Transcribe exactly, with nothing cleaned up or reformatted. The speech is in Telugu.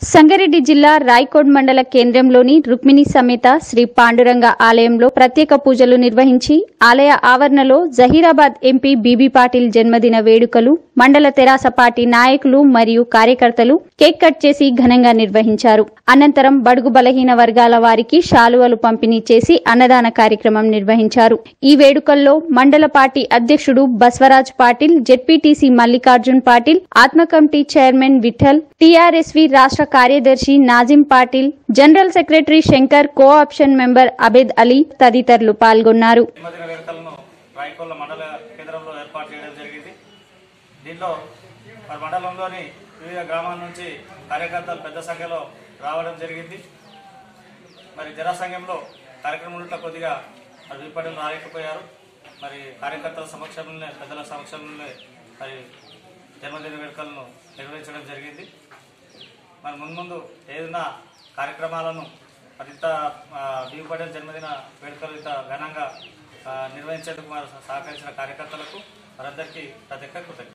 సంగారెడ్డి జిల్లా రాయకోడ్ మండల కేంద్రంలోని రుక్మిణి సమేత శ్రీ పాండురంగ ఆలయంలో ప్రత్యేక పూజలు నిర్వహించి ఆలయ ఆవరణలో జహీరాబాద్ ఎంపీ బీబీ పాటిల్ జన్మదిన వేడుకలు మండల తెరాస పార్టీ నాయకులు మరియు కార్యకర్తలు కేక్ కట్ చేసి ఘనంగా నిర్వహించారు. అనంతరం బడుగు బలహీన వర్గాల వారికి శాలువలు పంపిణీ చేసి అన్నదాన కార్యక్రమం నిర్వహించారు. ఈ వేడుకల్లో మండల పార్టీ అధ్యక్షుడు బస్వరాజ్ పాటిల్, జెడ్పీటీసీ మల్లికార్జున్ పాటిల్, ఆత్మ కమిటీ చైర్మన్ విఠల్, టీఆర్ఎస్వి రాష్ట్ర కార్యదర్శి Nazim Patil, general secretary Shankar, co option member Abed Ali తదితరులు పాల్గొన్నారు. దీంట్లో మరి మండలంలోని వివిధ గ్రామాల నుంచి కార్యకర్తలు పెద్ద సంఖ్యలో రావడం జరిగింది. మరి జనసంఘంలో కార్యక్రమంలో కొద్దిగా మరి విపటలు రాలేకపోయారు. మరి కార్యకర్తల సమక్షంలోనే పెద్దల సమక్షంలోనే మరి జన్మదిన వేడుకలను నిర్వహించడం జరిగింది. మరి మున్ముందు ఏదైనా కార్యక్రమాలను మరింత బీబీ పాటిల్ జన్మదిన వేడుకలు ఇంత ఘనంగా నిర్వహించేందుకు మరి సహకరించిన కార్యకర్తలకు వారందరికీ ప్రత్యేక కృతజ్ఞతలు.